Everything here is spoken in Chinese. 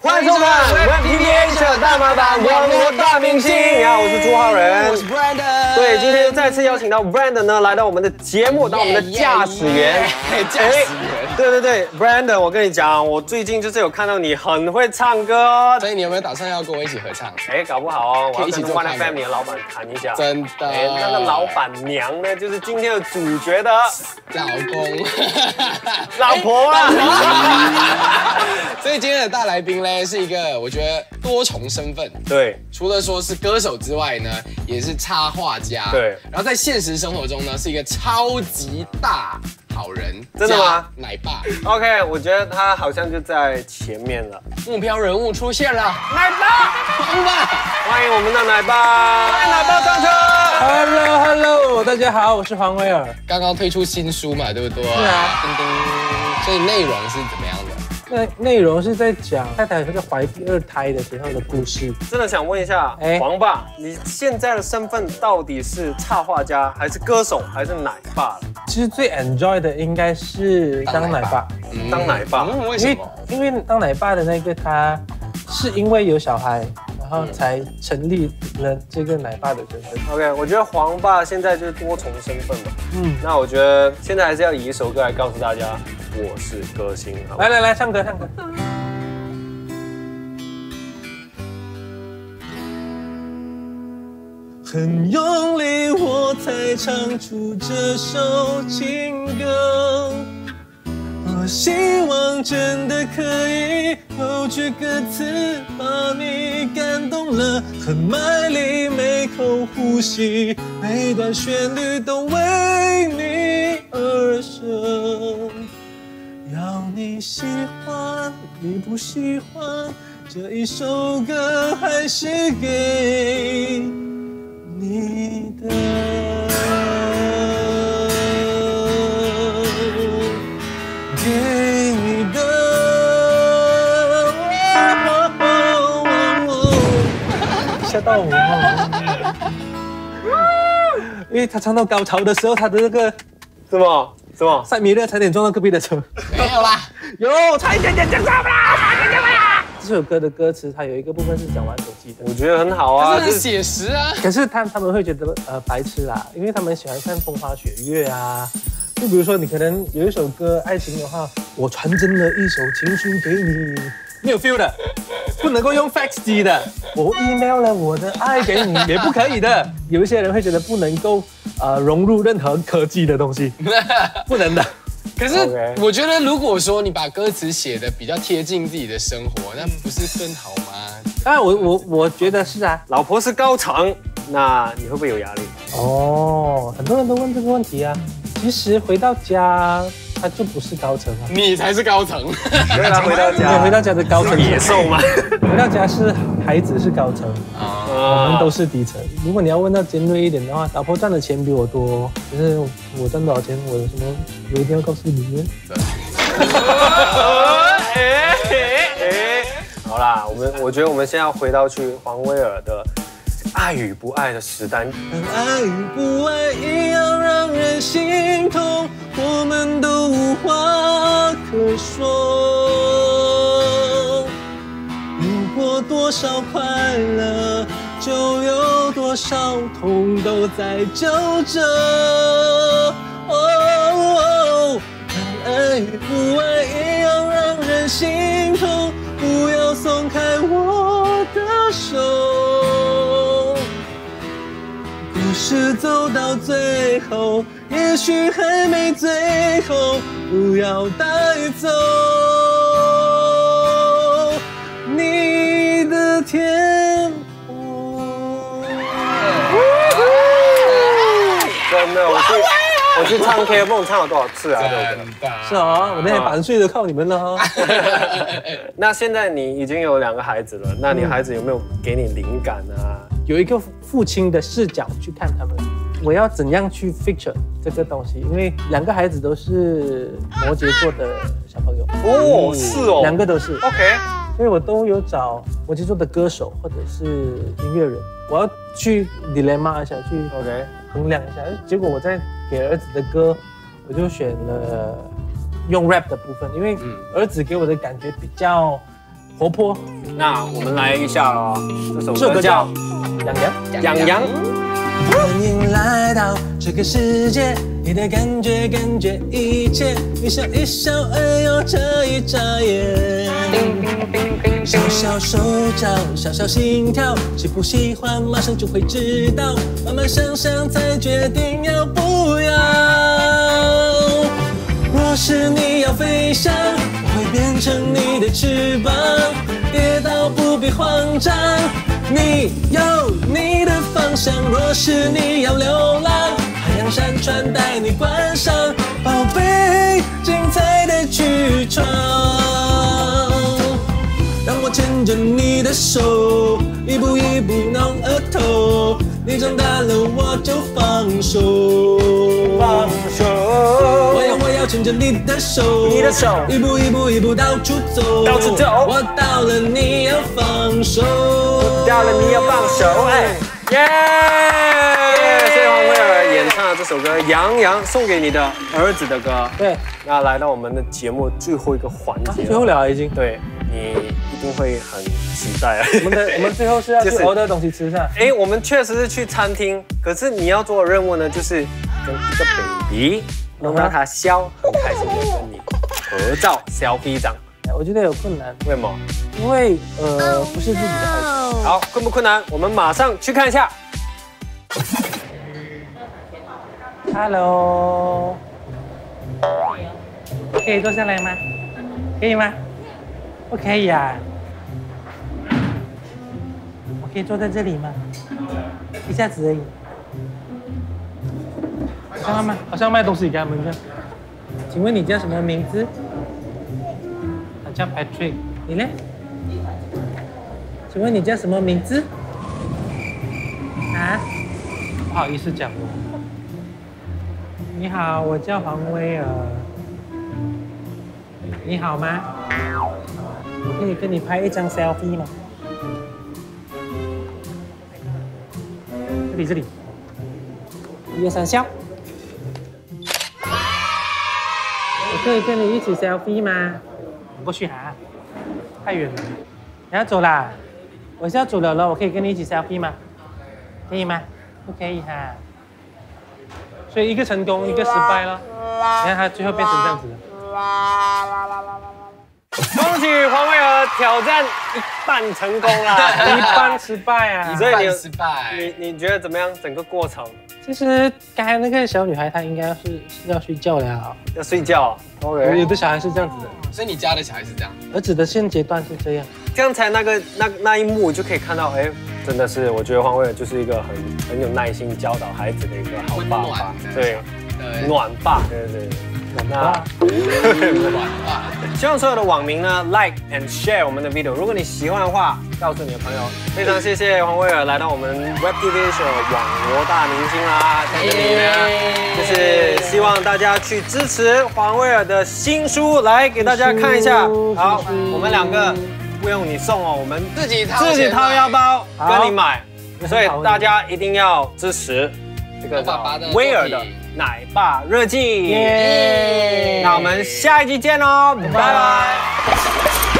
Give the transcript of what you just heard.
欢迎收看《Web PPH 大马版网络大明星》。你好，我是朱浩仁， 我是 Brandon。 对，今天再次邀请到 Brandon 呢来到我们的节目，当我们的驾驶员。 驾驶员。 对 ，Brandon， 我跟你讲，我最近就是有看到你很会唱歌， 所以你有没有打算要跟我一起合唱？ 搞不好哦，我要一起跟 One FM 的老板谈一下。 真的。 那个老板娘呢，就是今天的主角的老公、 老婆啊。 所以今天的大来宾呢，是一个我觉得多重身份。 对， 除了说是歌手之外呢，也是插画家。 对， 然后在现实生活中呢，是一个超级大好人。 真的吗？ 奶爸。 OK， 我觉得他好像就在前面了。 目标人物出现了， 奶爸，欢迎我们的奶爸，欢迎奶爸上车。 Hello， 大家好，我是黄威尔。 刚刚推出新书嘛，对不对？ 是啊。 叮叮。所以内容是怎么样的？ 内容是在讲太太这个怀第2胎的时候的故事。 真的想问一下，黄爸，你现在的身份到底是插画家，还是歌手，还是奶爸了？ 其实最 enjoy 的应该是当奶爸。 当奶爸， 为什么？ 因为当奶爸的那个他，是因为有小孩，然后才成立了这个奶爸的身份。 OK， 我觉得黄爸现在就是多重身份嘛。那我觉得现在还是要以一首歌来告诉大家，我是歌星。 来，唱歌。很用力，我才唱出这首情歌。我希望真的可以有句歌词把你感动了，很卖力，每口呼吸，每段旋律都为你而生。要你喜欢，你不喜欢，这一首歌还是给你的。给你的。吓到我了。因为他唱到高潮的时候，他的那个什么？ 塞米勒差点撞到隔壁的车。 没有啦， 有，差一点点讲错了。这首歌的歌词，它有一个部分是讲玩手机的， 我觉得很好啊， 这是写实啊。 可是他们会觉得白痴啦，因为他们喜欢看风花雪月啊。就比如说，你可能有一首歌爱情的话，我传真了一首情书给你，没有 feel 的，不能够用 fax 机的。我 email 了我的爱给你，也不可以的。有一些人会觉得不能够融入任何科技的东西，不能的。 可是我觉得，如果说你把歌词写的比较贴近自己的生活，那不是更好吗？ 当然，我觉得是啊。 老婆是高层，那你会不会有压力？ 哦，很多人都问这个问题啊。其实回到家，他就不是高层啊， 你才是高层。 对啦，回到家的高层野兽嘛。 回到家是孩子是高层，我们都是底层。如果你要问到尖锐一点的话，老婆赚的钱比我多，可是我赚多少钱，我有什么，我一定要告诉你们。 好啦，我觉得我们现在要回到去黄威尔的爱与不爱的时代。 爱与不爱一样让人心痛，我们都无话可说。如果多少快乐，就有多少痛都在揪着。爱与不爱一样让人心痛，不要松开我的手。故事走到最后，也许还没最后，不要带走你的天赋。 真的，我去唱 K， 不知道唱了多少次啊！ 是啊，我那些版税都靠你们了哈。 那现在你已经有2个孩子了，那你孩子有没有给你灵感啊？ 有一个父亲的视角去看他们，我要怎样去 feature 这个东西？因为2个孩子都是摩羯座的小朋友。 哦，是哦 ，2个都是。 OK， 所以我都有找摩羯座的歌手或者是音乐人，我要去 dilemma 一下，去 OK 衡量一下。结果我在给儿子的歌，我就选了用 rap 的部分，因为儿子给我的感觉比较活泼， 那我们来一下哦，这首歌叫《痒痒》。 欢迎来到这个世界，你的感觉一切，你笑一笑，哎呦眨一眨眼。小小手脚，小小心跳，喜不喜欢马上就会知道，慢慢想想才决定要不要。若是你要飞翔，我会变成你的翅膀，跌倒不必慌张，你有你的方向。若是你要流浪，海洋山川带你观赏，宝贝，精彩的去闯。让我牵着你的手，一步一步弄额头，你长大了我就放手。我要牵着你的手，一步一步到处走，我到了你要放手， 哎，耶！谢谢黄威尔演唱的这首歌《杨洋》，送给你的儿子的歌。 对， 那来到我们的节目最后一个环节， 最后了已经。 对，你一定会很期待啊。 我们最后是要去order东西吃噻。 哎，我们确实是去餐厅，可是你要做的任务呢，就是跟一个 baby， 能让他笑，很开心的跟你合照 selfie 一张。 我觉得有困难， 为什么？ 因为不是自己的孩子。 好，困不困难？我们马上去看一下。 Hello， 可以坐下来吗？可以吗？不可以啊。我可以坐在这里吗？一下子而已。好像卖东西给他们这样。请问你叫什么名字？我叫 Patrick， 你呢？请问你叫什么名字？啊？不好意思讲我。你好，我叫黄威尔。你好吗？我可以跟你拍一张 selfie 吗？这里。1、2、3，笑。我可以跟你一起 selfie 吗？过去哈，太远了。你要走啦？我是要走了，我可以跟你一起 selfie 吗？可以吗？不可以哈。所以一个成功，一个失败了。你看他最后变成这样子了。 恭喜黄威尔挑战一半成功啦， 一半失败啊！ 所以失败。 你觉得怎么样？整个过程？ 其实刚才那个小女孩她应该是要睡觉了， 要睡觉。OK， 有的小孩是这样子的， 所以你家的小孩是这样。 儿子的现阶段是这样。 刚才那一幕就可以看到，哎，真的是我觉得黄威尔就是一个很有耐心教导孩子的一个好爸爸，对，暖爸，对。 暖爸， 希望所有的网民呢 like and share 我们的 video。如果你喜欢的话，告诉你的朋友。非常谢谢黄威尔来到我们 Web TV 秀网罗大明星啦，在这里呢，就是希望大家去支持黄威尔的新书，来给大家看一下。好，我们2个不用你送哦，我们自己掏腰包跟你买，所以大家一定要支持这个威尔的奶爸日记。那我们下一集见喽，拜拜。